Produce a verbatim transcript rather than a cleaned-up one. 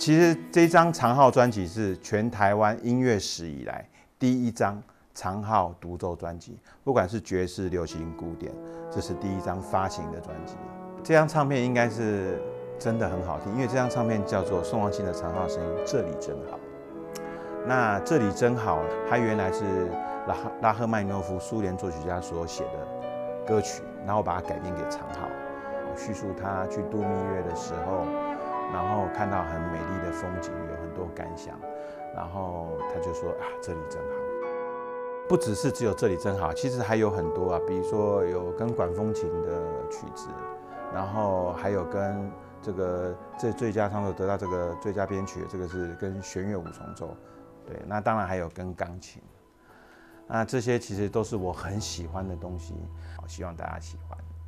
其实这张长号专辑是全台湾音乐史以来第一张长号独奏专辑，不管是爵士、流行、古典，这是第一张发行的专辑。这张唱片应该是真的很好听，因为这张唱片叫做宋王庆的长号声音，这里真好。那这里真好，它原来是拉拉赫曼尼诺夫苏联作曲家所写的歌曲，然后把它改编给长号，叙述他去度蜜月的时候，然后看到很美丽的风景，有很多感想，然后他就说啊，这里真好。不只是只有这里真好，其实还有很多啊，比如说有跟管风琴的曲子，然后还有跟这个这最佳唱作得到这个最佳编曲的，这个是跟弦乐五重奏。对，那当然还有跟钢琴，那这些其实都是我很喜欢的东西，好，希望大家喜欢。